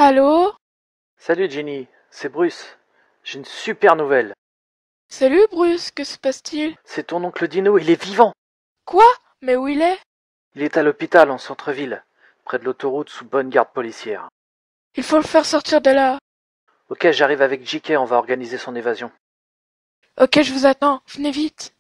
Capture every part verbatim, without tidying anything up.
Allô? Salut Ginny, c'est Bruce. J'ai une super nouvelle. Salut Bruce, que se passe-t-il? C'est ton oncle Dino, il est vivant. Quoi? Mais où il est? Il est à l'hôpital en centre-ville, près de l'autoroute sous bonne garde policière. Il faut le faire sortir de là. Ok, j'arrive avec J K, on va organiser son évasion. Ok, je vous attends, venez vite.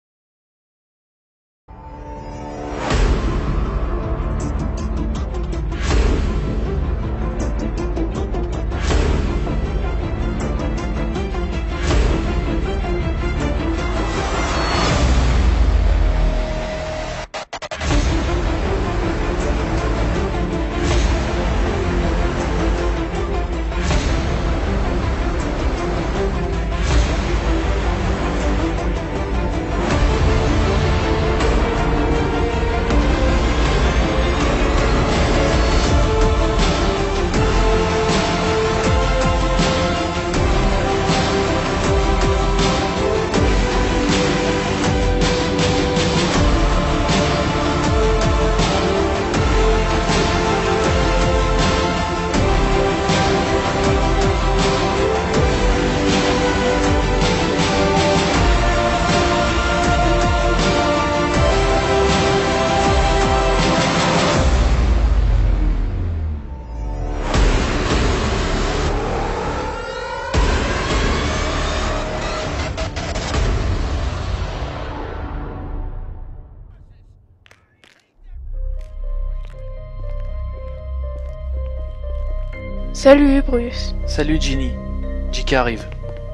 Salut Bruce. Salut Ginny, J K arrive.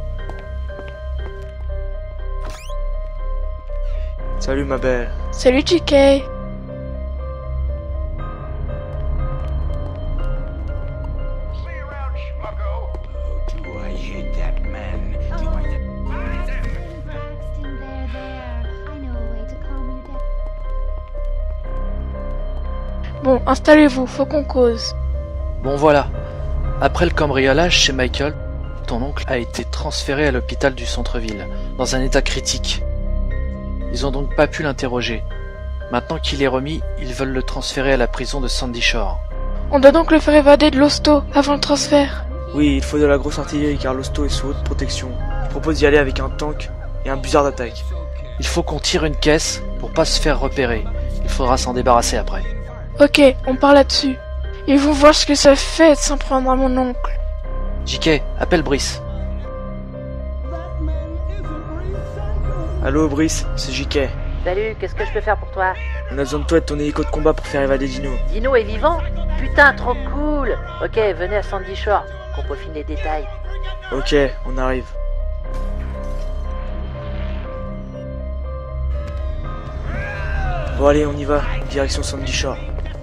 Salut ma belle. Salut J K. Bon, installez-vous, faut qu'on cause. Bon voilà, après le cambriolage chez Michael, ton oncle a été transféré à l'hôpital du centre-ville, dans un état critique. Ils ont donc pas pu l'interroger. Maintenant qu'il est remis, ils veulent le transférer à la prison de Sandy Shore. On doit donc le faire évader de l'hosto avant le transfert. Oui, il faut de la grosse artillerie car l'hosto est sous haute protection. Je propose d'y aller avec un tank et un buzzard d'attaque. Il faut qu'on tire une caisse pour pas se faire repérer. Il faudra s'en débarrasser après. Ok, on part là-dessus. Ils vont voir ce que ça fait de s'en prendre à mon oncle. J K, appelle Brice. Allô Brice, c'est J K. Salut, qu'est-ce que je peux faire pour toi? On a besoin de toi et de ton hélico de combat pour faire évader Dino. Dino est vivant? Putain, trop cool! Ok, venez à Sandy Shore, qu'on peaufine les détails. Ok, on arrive. Bon allez, on y va, direction Sandy Shore.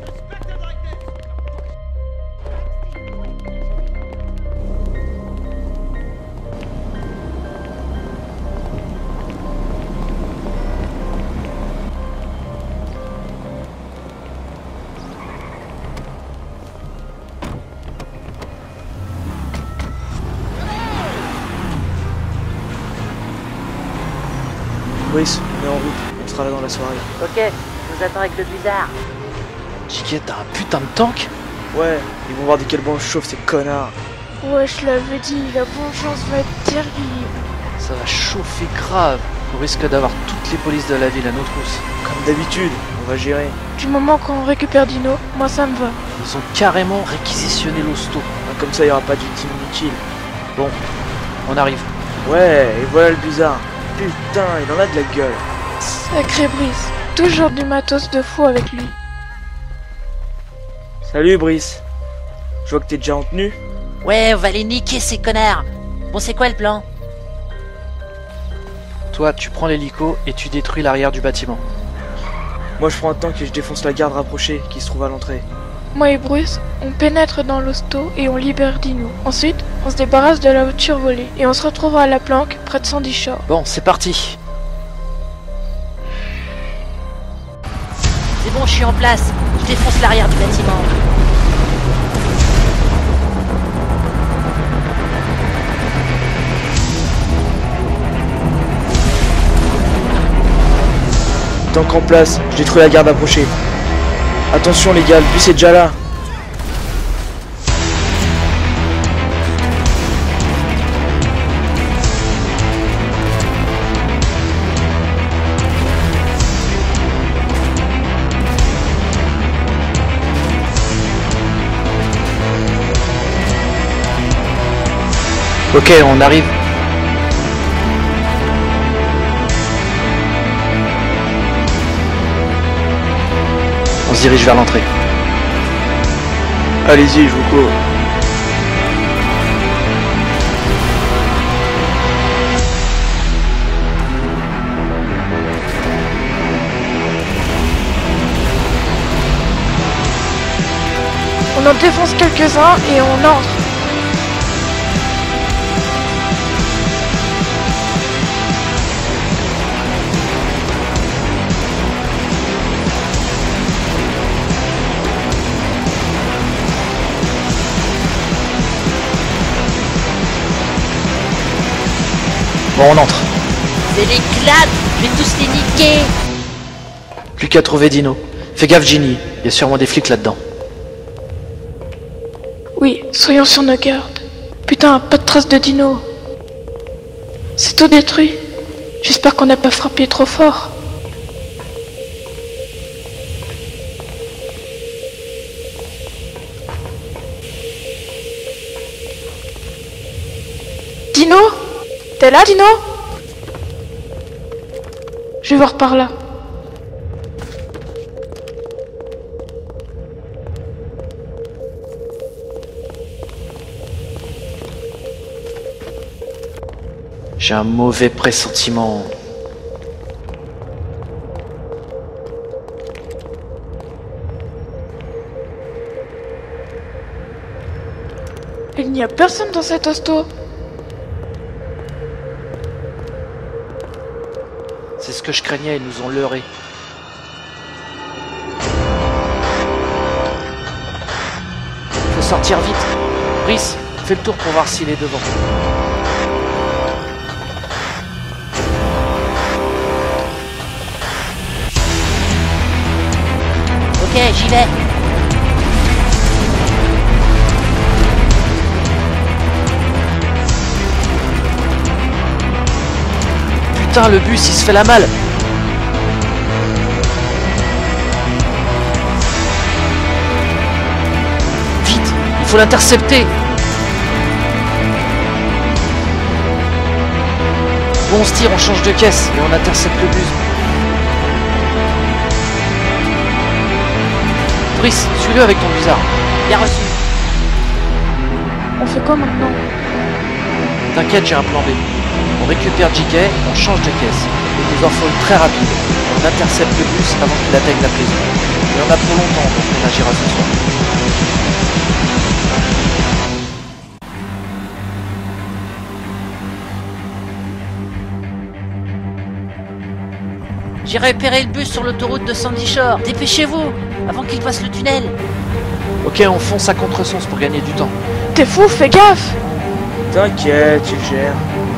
Brice, on est en route, on sera là dans la soirée. Ok, je vous attends avec le bizarre. J K, t'as un putain de tank? Ouais, ils vont voir de quel bon chauffe ces connards. Ouais, je l'avais dit, la vengeance va être terrible. Ça va chauffer grave. On risque d'avoir toutes les polices de la ville à nos trousses. Comme d'habitude, on va gérer. Du moment qu'on récupère Dino, moi ça me va. Ils ont carrément réquisitionné l'hosto. Ah, comme ça, il n'y aura pas de victime inutile. Bon, on arrive. Ouais, et voilà le bizarre. Putain, il en a de la gueule. Sacré Brice, toujours du matos de fou avec lui. Salut Brice. Je vois que t'es déjà en tenue. Ouais, on va les niquer ces connards. Bon, c'est quoi le plan? Toi, tu prends l'hélico et tu détruis l'arrière du bâtiment. Moi je prends un tank et je défonce la garde rapprochée qui se trouve à l'entrée. Moi et Bruce, on pénètre dans l'hosto et on libère Dino. Ensuite, on se débarrasse de la voiture volée et on se retrouvera à la planque près de Sandy Shore. Bon, c'est parti. C'est bon, je suis en place. Je défonce l'arrière du bâtiment. Tank en place, je détruis la garde approchée. Attention les gars, le bus est déjà là. Ok, on arrive. On se dirige vers l'entrée. Allez-y, je vous cours. On en défonce quelques-uns et on entre. Bon, on entre. C'est l'éclate. Je vais tous les niquer. Plus qu'à trouver Dino. Fais gaffe, Ginny. Il y a sûrement des flics là-dedans. Oui, soyons sur nos gardes. Putain, pas de trace de Dino. C'est tout détruit. J'espère qu'on n'a pas frappé trop fort. Dino? T'es là, Dino? Je vais voir par là. J'ai un mauvais pressentiment. Il n'y a personne dans cet hosto. C'est ce que je craignais, ils nous ont leurrés. Faut sortir vite. Brice, fais le tour pour voir s'il est devant. Ok, j'y vais. Putain, le bus, il se fait la malle. Vite, il faut l'intercepter. Bon, on se tire, on change de caisse et on intercepte le bus. Brice, suis-le avec ton bizarre. Bien reçu. On fait quoi maintenant? T'inquiète, j'ai un plan B. On récupère J K, on change de caisse. Il nous en faut une très rapide. On intercepte le bus avant qu'il atteigne la prison. Et on a pour longtemps, donc on agira ce soir. J'ai repéré le bus sur l'autoroute de Sandy Shore. Dépêchez-vous, avant qu'il passe le tunnel. Ok, on fonce à contresens pour gagner du temps. T'es fou, fais gaffe! T'inquiète, tu le gères.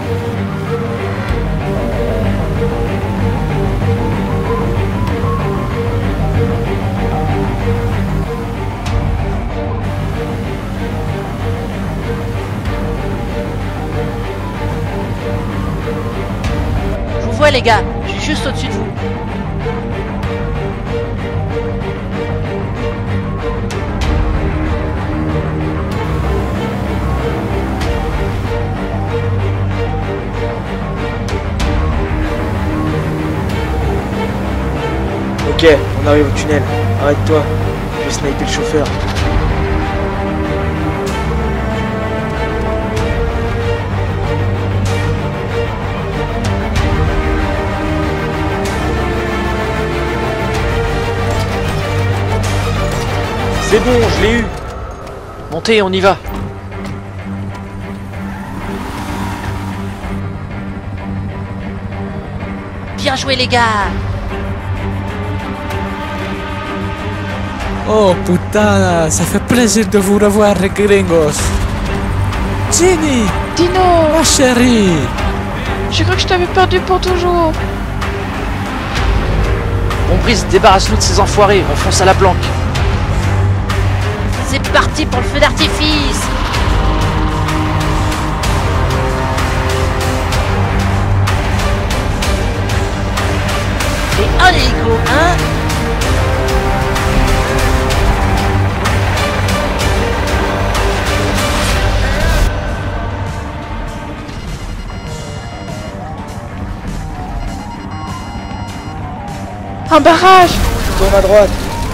Je vous vois les gars, je suis juste au-dessus de vous. Ok, on arrive au tunnel. Arrête-toi. Je vais sniper le chauffeur. C'est bon, je l'ai eu. Montez, on y va. Bien joué les gars. Oh putain, ça fait plaisir de vous revoir les gringos. Ginny, Dino! ma chérie. J'ai cru que je t'avais perdu pour toujours. Bon, Brice, débarrasse-nous de ces enfoirés, on fonce à la planque. C'est parti pour le feu d'artifice. Et un hélico, hein? Un barrage! Tourne à droite.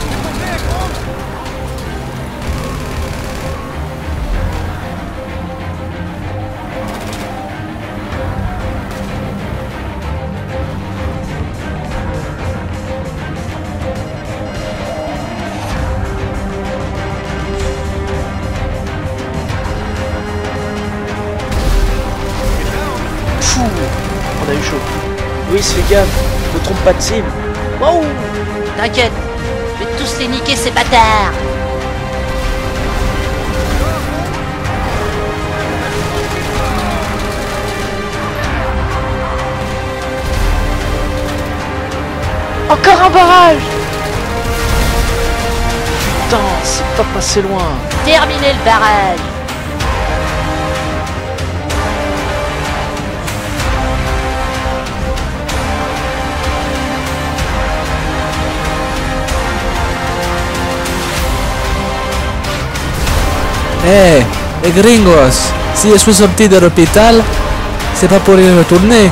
Fou, on a eu chaud. Brice, fais gaffe. Ne trompe pas de cible. Wow! T'inquiète, je vais tous les niquer ces bâtards! Encore un barrage! Putain, c'est pas passé loin. Terminez le barrage! Eh, les gringos, si je suis sorti de l'hôpital, c'est pas pour y retourner.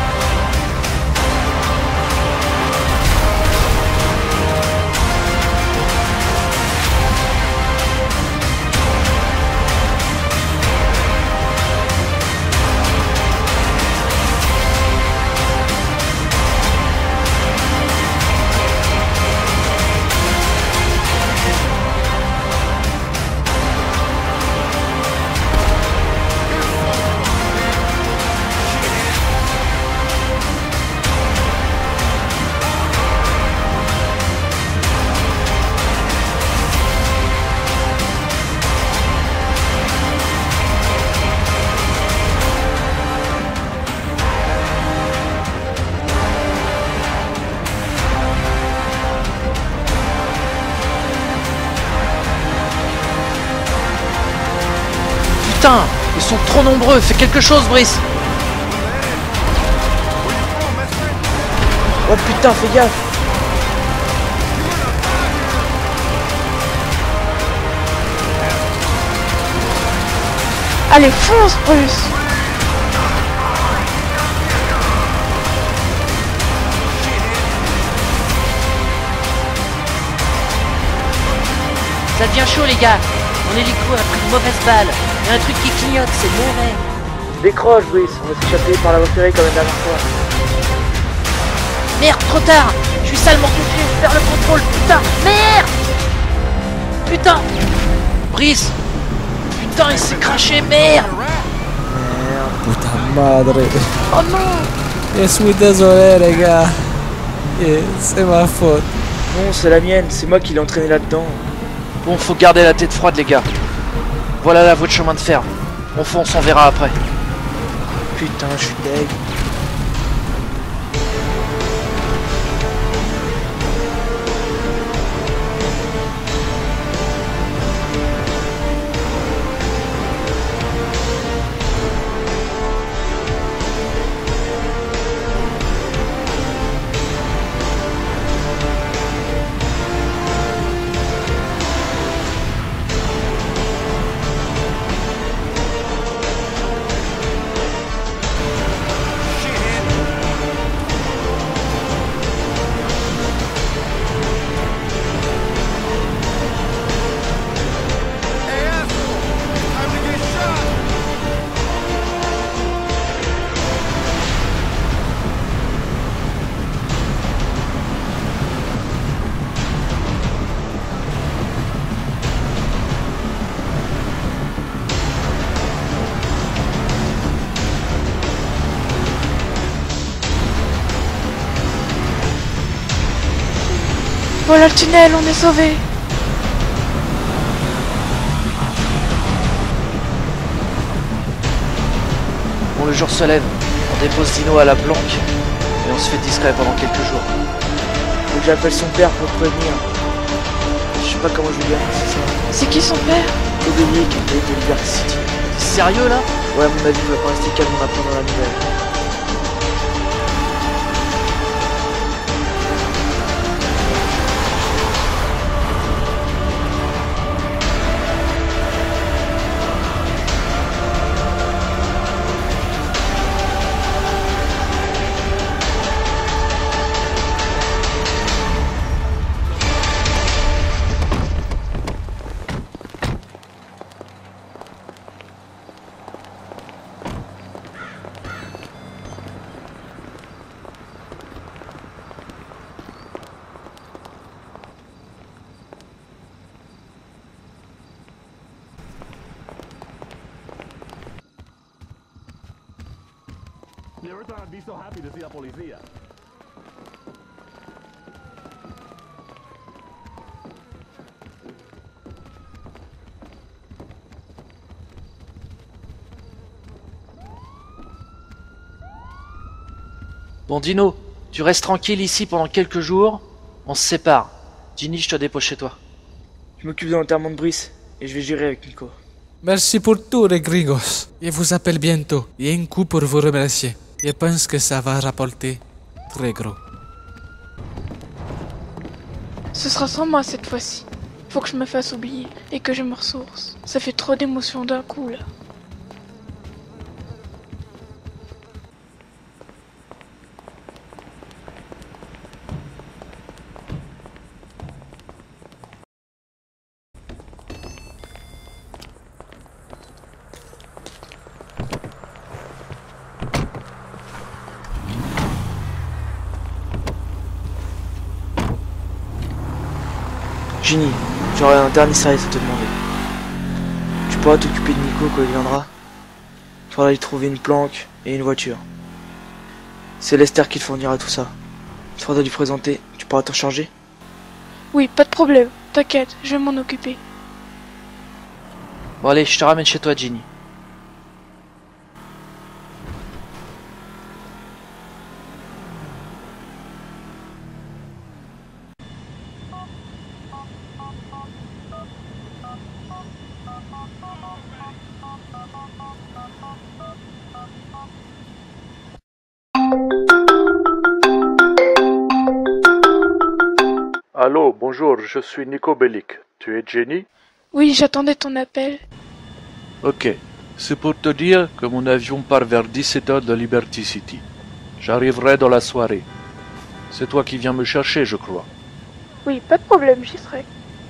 Putain, ils sont trop nombreux, fais quelque chose, Brice. Oh putain, fais gaffe. Allez, fonce, Bruce! Ça devient chaud les gars! Mon hélico a pris une mauvaise balle! Il y a un truc qui clignote, c'est mauvais! Décroche, Brice. On va s'échapper par la voie ferrée comme la dernière fois. Merde, trop tard! Je suis salement touché, je perds le contrôle, putain! Merde! Putain! Brice. Putain, il s'est craché, merde. Puta madre. Oh non! Je suis désolé, les gars. Et c'est ma faute. Non, c'est la mienne. C'est moi qui l'ai entraîné là-dedans. Bon, faut garder la tête froide, les gars. Voilà la voie de chemin de fer. On fonce, on verra après. Putain, je suis deg. Voilà le tunnel, on est sauvés. Bon, le jour se lève. On dépose Dino à la planque. Et on se fait discret pendant quelques jours. Faut que j'appelle son père pour le prévenir. Je sais pas comment je vais lui annoncer ça. C'est qui son père? Dominique, qui de Liberty City. T'es sérieux là? Ouais, à mon avis, il va pas rester calme en apprenant la nouvelle. Bon Dino, tu restes tranquille ici pendant quelques jours, on se sépare. Ginny, je te dépose chez toi. Je m'occupe de l'enterrement de Brice et je vais gérer avec Nico. Merci pour tout, les gringos. Je vous appelle bientôt. Il y a un coup pour vous remercier. Je pense que ça va rapporter très gros. Ce sera sans moi cette fois-ci. Faut que je me fasse oublier et que je me ressource. Ça fait trop d'émotions d'un coup là. Ginny, j'aurai un dernier service à te demander. Tu pourras t'occuper de Nico quand il viendra. Il faudra lui trouver une planque et une voiture. C'est Lester qui te fournira tout ça. Il faudra lui présenter, tu pourras t'en charger? Oui, pas de problème. T'inquiète, je vais m'en occuper. Bon allez, je te ramène chez toi, Ginny. Allô, bonjour, je suis Nico Bellic. Tu es Jenny? Oui, j'attendais ton appel. Ok, c'est pour te dire que mon avion part vers dix-sept heures de Liberty City. J'arriverai dans la soirée. C'est toi qui viens me chercher, je crois. Oui, pas de problème, j'y serai.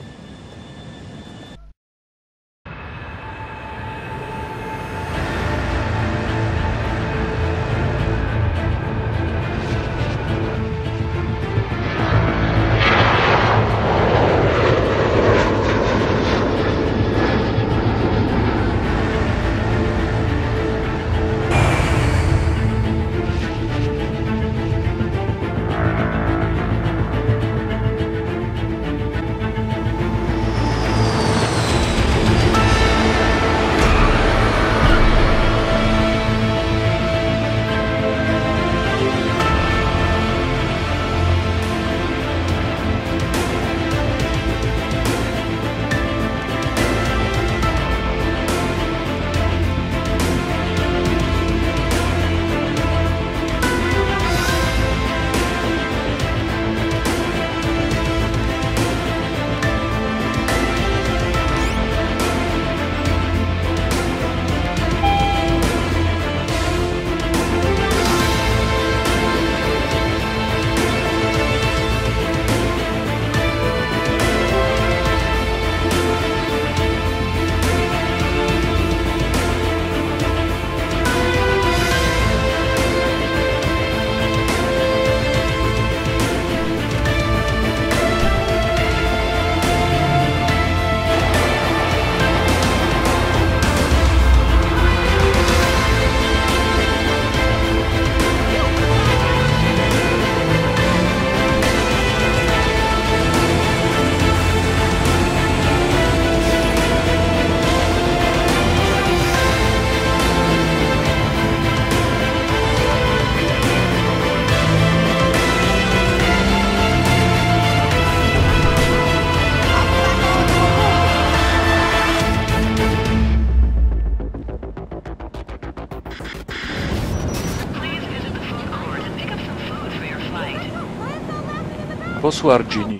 Bonsoir, Ginny.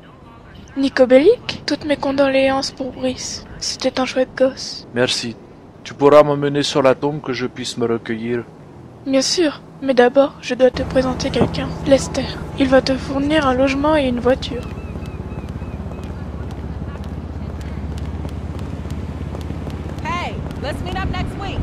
Nico Bellic, toutes mes condoléances pour Brice. C'était un chouette gosse. Merci. Tu pourras m'emmener sur la tombe que je puisse me recueillir? Bien sûr, mais d'abord, je dois te présenter quelqu'un. Lester. Il va te fournir un logement et une voiture. Hey, let's meet up next week.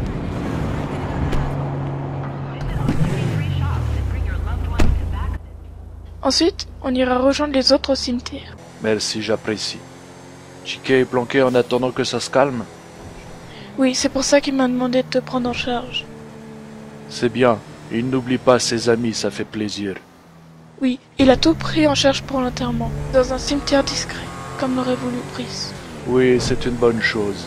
Ensuite, on ira rejoindre les autres au cimetière. Merci, j'apprécie. Chiquet est planqué en attendant que ça se calme? Oui, c'est pour ça qu'il m'a demandé de te prendre en charge. C'est bien. Il n'oublie pas ses amis, ça fait plaisir. Oui, il a tout pris en charge pour l'enterrement, dans un cimetière discret, comme l'aurait voulu Brice. Oui, c'est une bonne chose.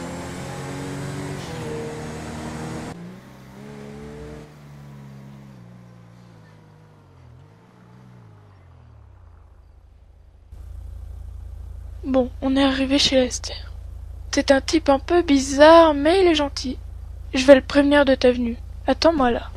Bon, on est arrivé chez Lester. C'est un type un peu bizarre, mais il est gentil. Je vais le prévenir de ta venue. Attends-moi là.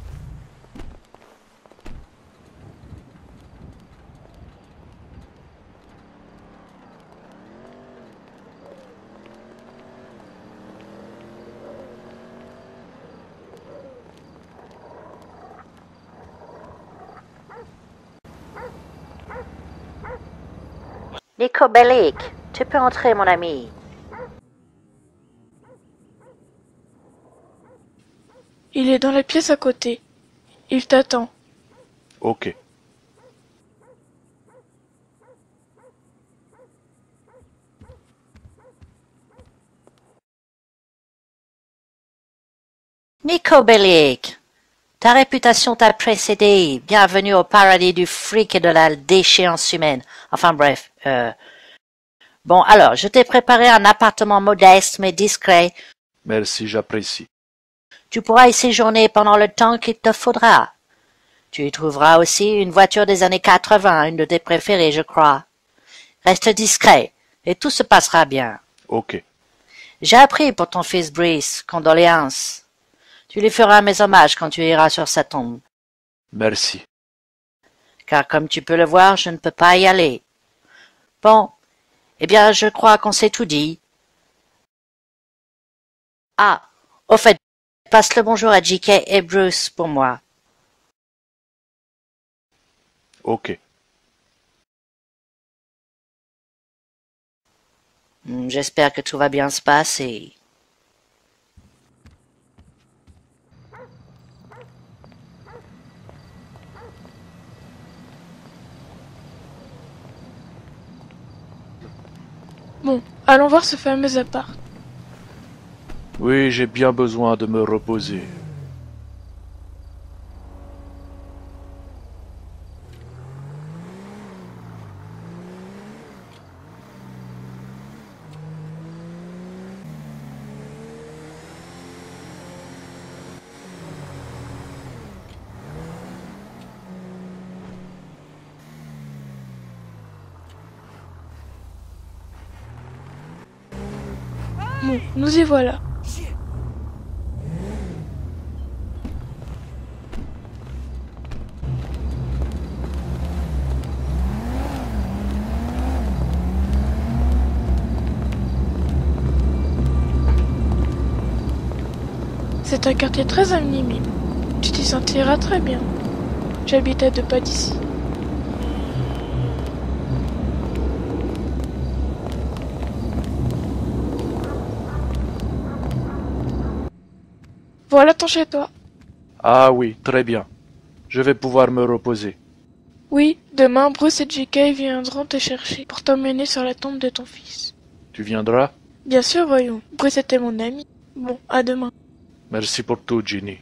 Nico Bellic, tu peux entrer, mon ami. Il est dans la pièce à côté. Il t'attend. Ok. Nico Bellic, ta réputation t'a précédé. Bienvenue au paradis du fric et de la déchéance humaine. Enfin bref. Euh... Bon, alors, je t'ai préparé un appartement modeste mais discret. Merci, j'apprécie. Tu pourras y séjourner pendant le temps qu'il te faudra. Tu y trouveras aussi une voiture des années quatre-vingts, une de tes préférées, je crois. Reste discret, et tout se passera bien. Ok. J'ai appris pour ton fils Brice, condoléances. Tu lui feras mes hommages quand tu iras sur sa tombe. Merci. Car comme tu peux le voir, je ne peux pas y aller. Bon, eh bien, je crois qu'on s'est tout dit. Ah, au fait, passe le bonjour à J K et Bruce pour moi. Ok. J'espère que tout va bien se passer. Bon, allons voir ce fameux appart. Oui, j'ai bien besoin de me reposer. Bon, nous y voilà. C'est un quartier très animé. Tu t'y sentiras très bien. J'habite à deux pas d'ici. Voilà ton chez-toi. Ah oui, très bien. Je vais pouvoir me reposer. Oui, demain Bruce et J K viendront te chercher pour t'emmener sur la tombe de ton fils. Tu viendras? Bien sûr, voyons. Bruce était mon ami. Bon, à demain. Merci pour tout, Ginny.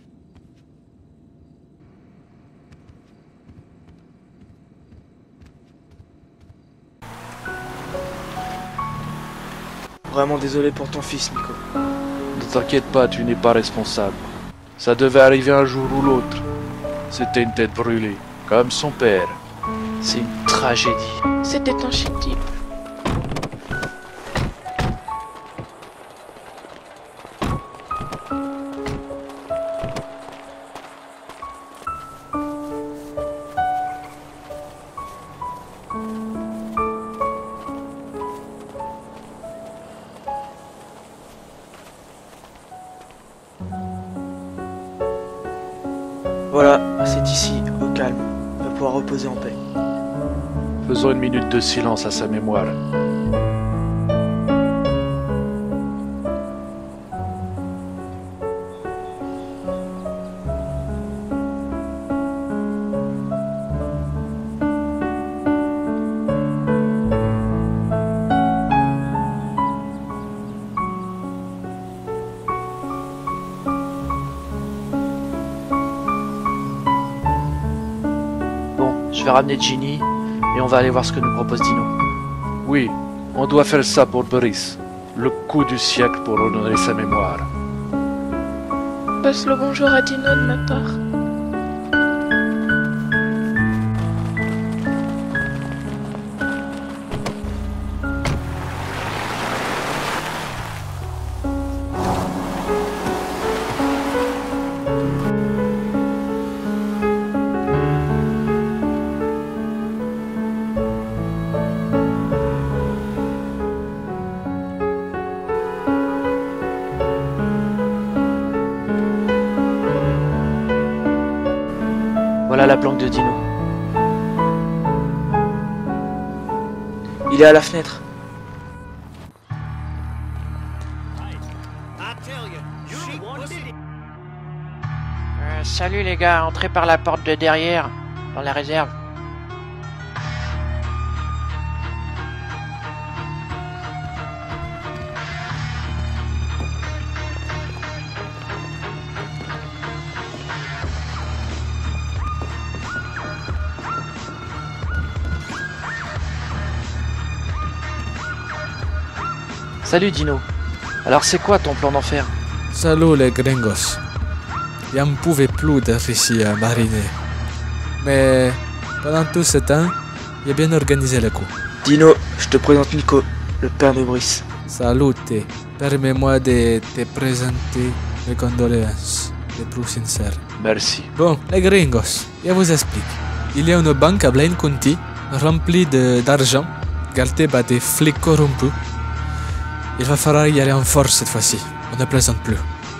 Vraiment désolé pour ton fils, Nico. Ne t'inquiète pas, tu n'es pas responsable. Ça devait arriver un jour ou l'autre. C'était une tête brûlée, comme son père. C'est une tragédie. C'était un chic type. Voilà, c'est ici, au calme. On va pouvoir reposer en paix. Faisons une minute de silence à sa mémoire. vais ramener Ginny et on va aller voir ce que nous propose Dino. Oui, on doit faire ça pour Boris. Le coup du siècle pour honorer sa mémoire. Passe le bonjour à Dino de ma part. Voilà la planque de Dino. Il est à la fenêtre. Euh, salut les gars, entrez par la porte de derrière, dans la réserve. Salut Dino. Alors c'est quoi ton plan d'enfer? Salut les gringos. Je ne pouvais plus d'être ici à mariner. Mais pendant tout ce temps, j'ai bien organisé le coup. Dino, je te présente Nico, le père de Brice. Salut, permets-moi de te présenter mes condoléances les plus sincères. Merci. Bon, les gringos, je vous explique. Il y a une banque à Blaine County remplie de- d'argent, gardée par des flics corrompus. Il va falloir y aller en force cette fois-ci, on ne plaisante plus.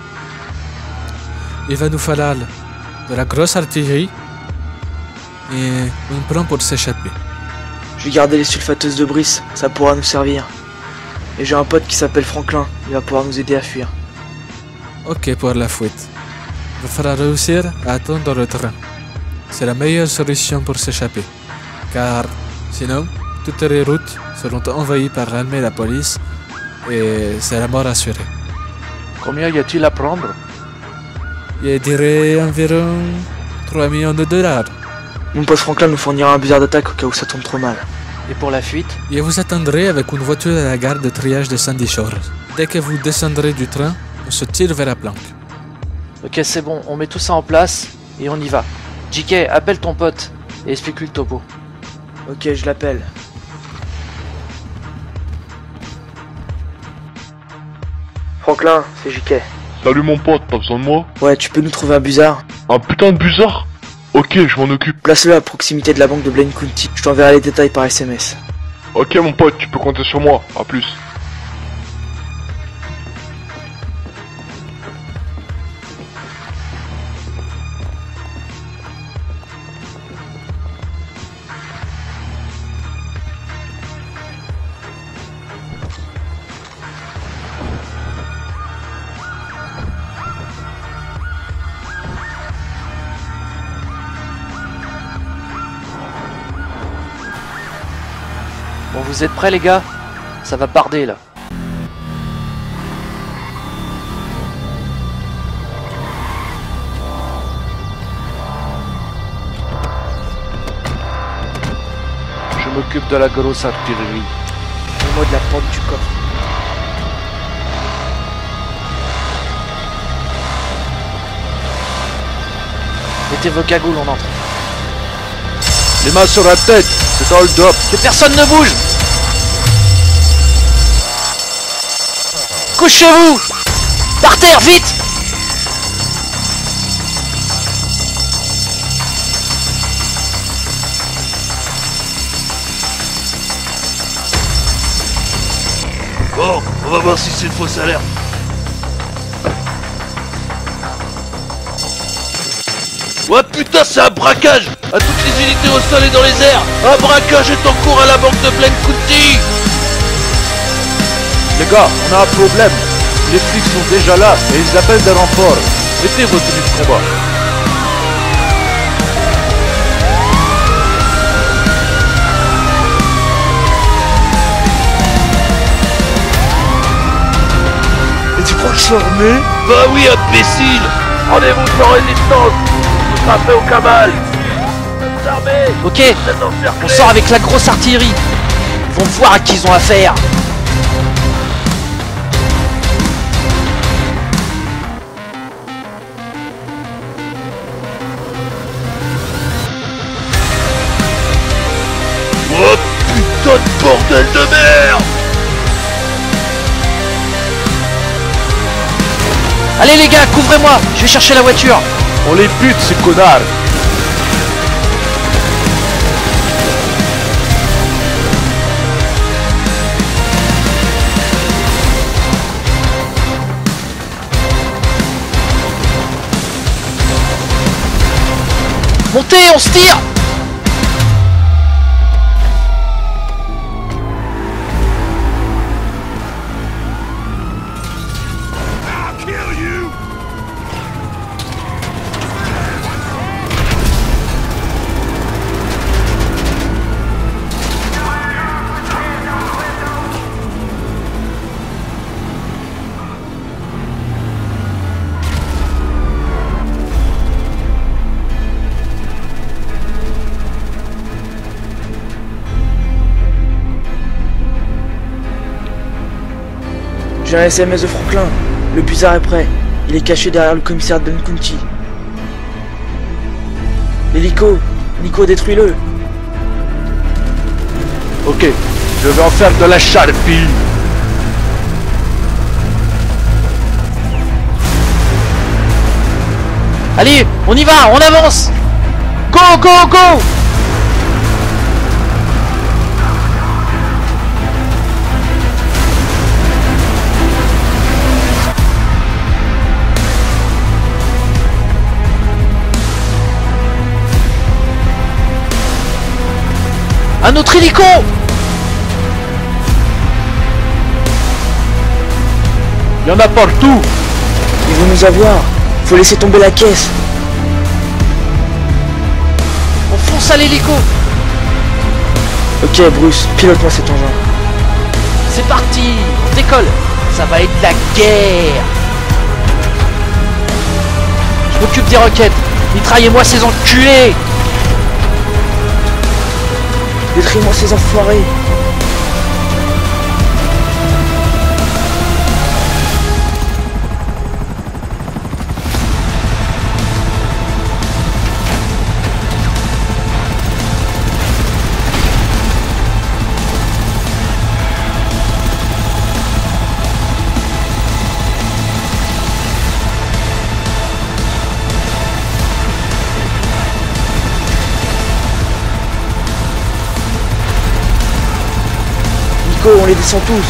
Il va nous falloir de la grosse artillerie et un plan pour s'échapper. Je vais garder les sulfateuses de Brice, ça pourra nous servir. Et j'ai un pote qui s'appelle Franklin, il va pouvoir nous aider à fuir. Ok pour la fuite. Il va falloir réussir à attendre le train. C'est la meilleure solution pour s'échapper. Car sinon, toutes les routes seront envahies par l'armée et la police et c'est la mort assurée. Combien y a-t-il à prendre? Je dirais environ trois millions de dollars. Mon pote Franklin nous fournira un buzzer d'attaque au cas où ça tombe trop mal. Et pour la fuite? Je vous attendrai avec une voiture à la gare de triage de Sandy Shores. Dès que vous descendrez du train, on se tire vers la planque. Ok, c'est bon, on met tout ça en place et on y va. J K, appelle ton pote et explique-lui le topo. Ok, je l'appelle. Franklin, c'est J K. Salut mon pote, t'as besoin de moi? Ouais, tu peux nous trouver un buzzer? Un putain de buzzard? Ok, je m'en occupe. Place-le à proximité de la banque de Blaine County. Je t'enverrai les détails par S M S. Ok mon pote, tu peux compter sur moi. À plus. Bon, vous êtes prêts les gars? Ça va barder là. Je m'occupe de la grosse artillerie. Mets-moi de la porte du coffre. Mettez vos cagoules, on entre. Les mains sur la tête, c'est un hold-up. Que personne ne bouge! Couchez-vous! Par terre, vite! Bon, on va voir si c'est une fausse alerte. Ouais putain, c'est un braquage! À toutes les unités au sol et dans les airs! Un braquage est en cours à la banque de Blaine County! Les gars, on a un problème. Les flics sont déjà là et ils appellent des renforts. Mettez vos tenues de combat. Et tu crois que je suis armé? Bah oui, imbécile! Rendez-vous sans résistance! Vous frappez au cabal! Vous armés! Ok, on sort avec la grosse artillerie. Ils vont voir à qui ils ont affaire. Oh putain de bordel de merde! Allez les gars, couvrez-moi, je vais chercher la voiture. On les bute ces connards! Montez, on se tire. J'ai un S M S de Franklin. Le Buzzard est prêt. Il est caché derrière le commissaire de County. L'hélico, Nico, détruis-le. Ok, je vais en faire de la charpie. Allez, on y va, on avance. Go, go, go. Un autre hélico! Il y en a partout! Ils vont nous avoir. Faut laisser tomber la caisse. On fonce à l'hélico! Ok Bruce, pilote-moi cet engin. C'est parti! On décolle! Ça va être la guerre! Je m'occupe des roquettes! Mitraillez-moi ces enculés! Détruis-moi ces enfoirés. On les descend tous.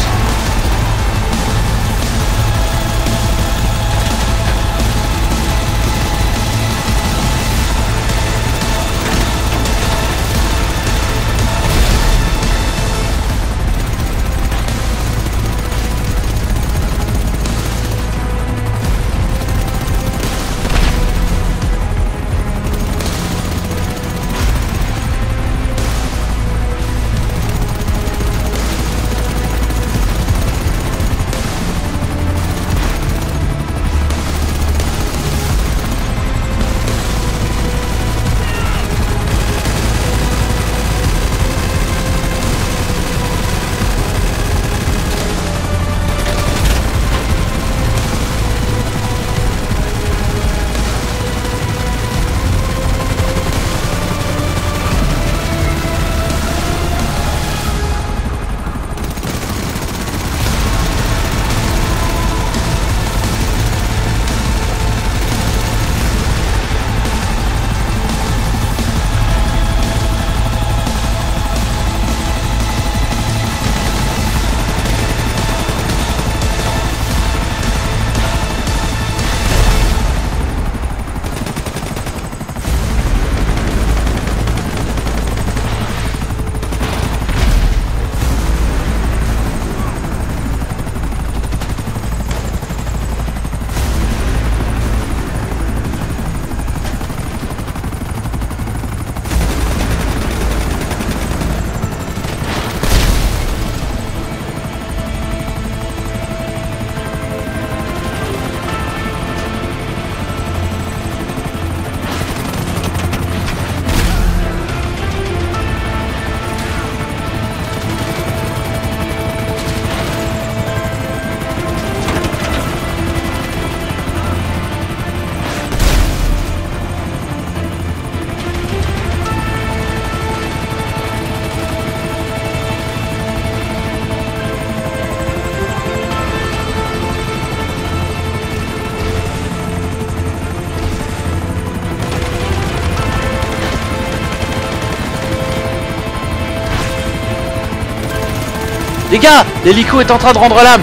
Les gars, l'hélico est en train de rendre l'âme.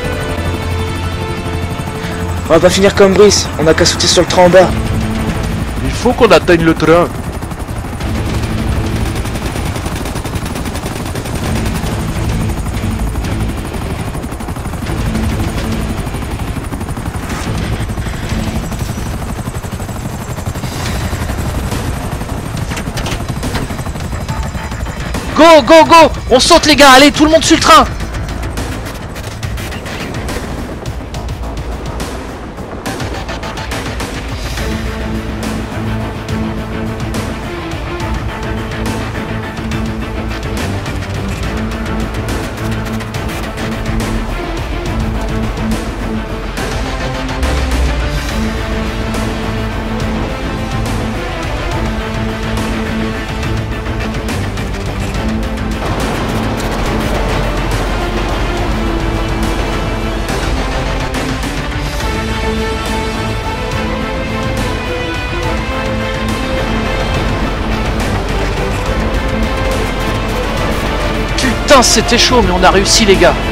On va pas finir comme Brice, on a qu'à sauter sur le train en bas. Il faut qu'on atteigne le train. Go, go, go! On saute les gars, allez, tout le monde sur le train! Putain, c'était chaud, mais on a réussi les gars.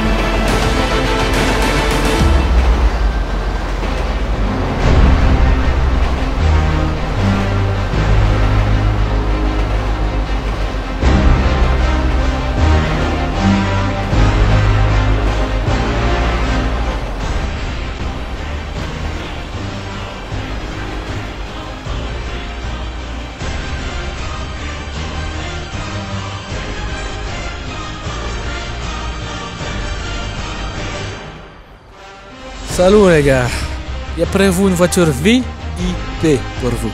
Salut les gars, y a prévu une voiture V I P pour vous.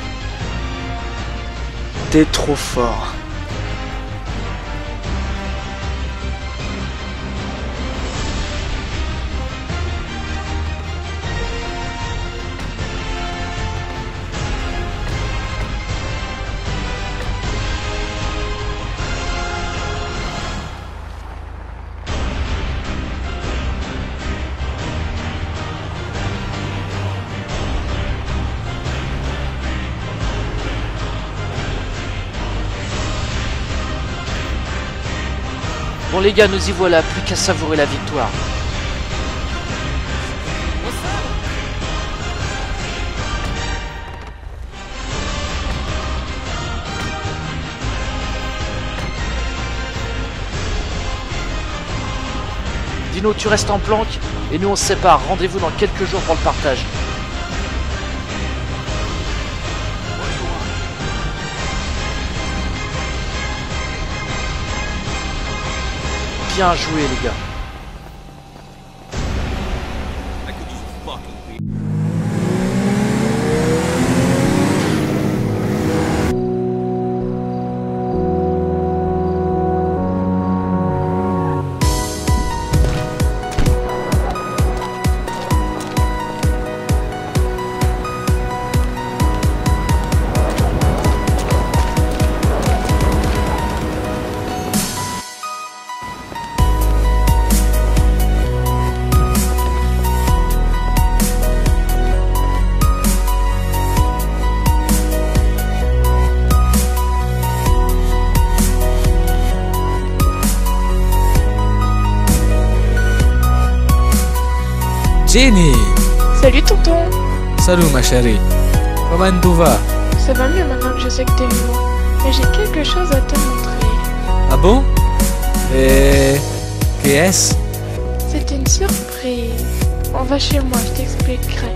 T'es trop fort. Bon les gars, nous y voilà, plus qu'à savourer la victoire. Dino, tu restes en planque et nous on se sépare. Rendez-vous dans quelques jours pour le partage. Bien joué les gars. Jenny! Salut tonton. Salut ma chérie. Comment tout va? Ça va mieux maintenant que je sais que t'es vivant. Mais j'ai quelque chose à te montrer. Ah bon? Et... qui est-ce? C'est une surprise. On va chez moi, je t'expliquerai.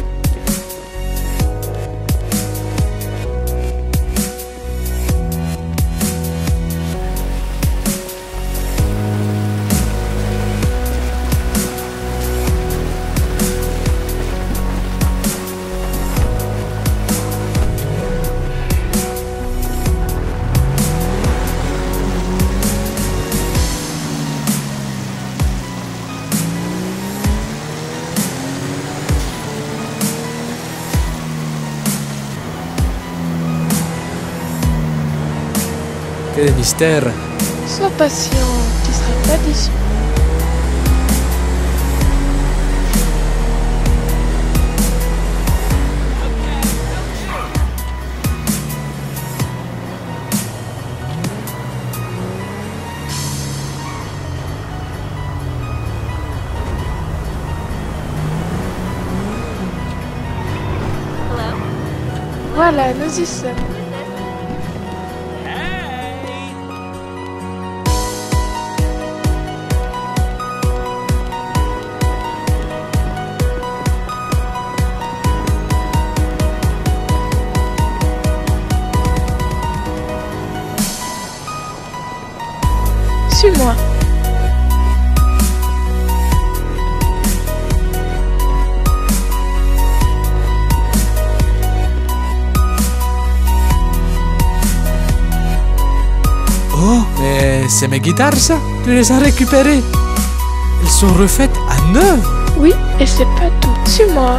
Quel mystère! Sois patient, tu seras pas déçu. Voilà, nous y sommes. Suis-moi. Oh, mais c'est mes guitares ça? Tu les as récupérées? Elles sont refaites à neuf? Oui, et c'est pas tout. Suis-moi.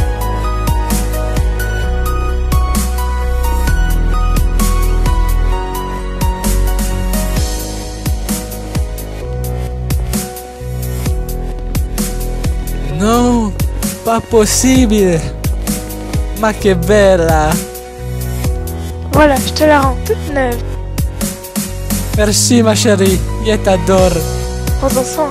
Non, pas possible. Ma que bella. Voilà, je te la rends toute neuve. Merci ma chérie, je t'adore. Prends-en soin.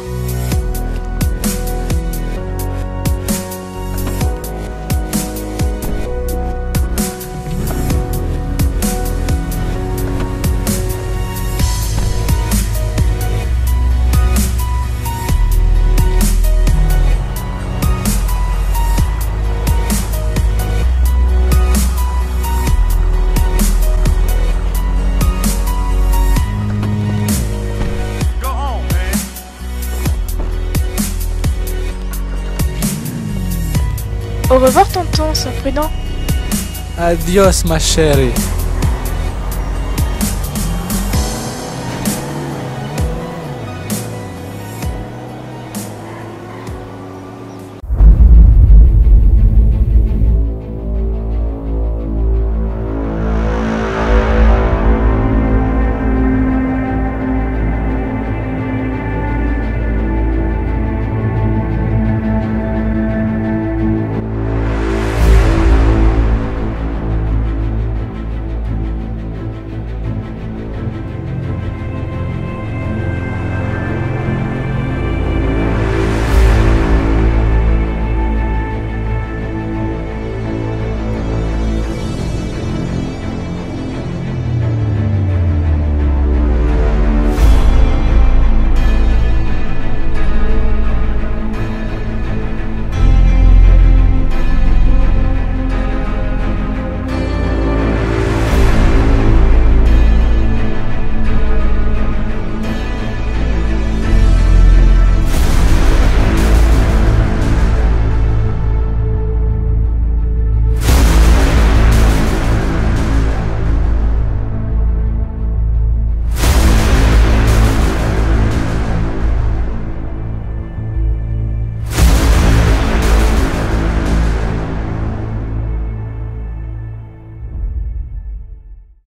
Au revoir tonton, sois prudent. Adios ma chérie.